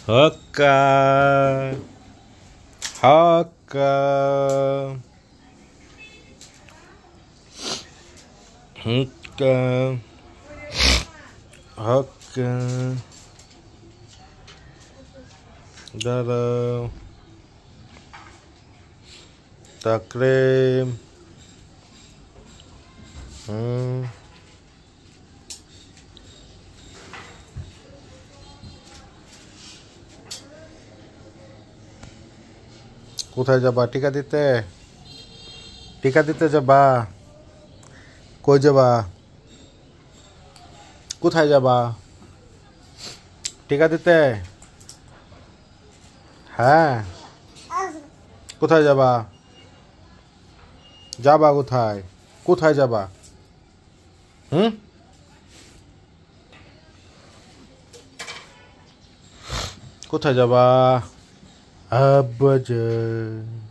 হকা হকা হকা হকা দাঁড়াও তাকরিম কোথায় যাবা টিকা দিতে যাবা কই যাবা কোথায় যাবা টিকা দিতে হ্যাঁ কোথায় যাবা যাবা কোথায় যাবা কোথায় যাবা আব্বা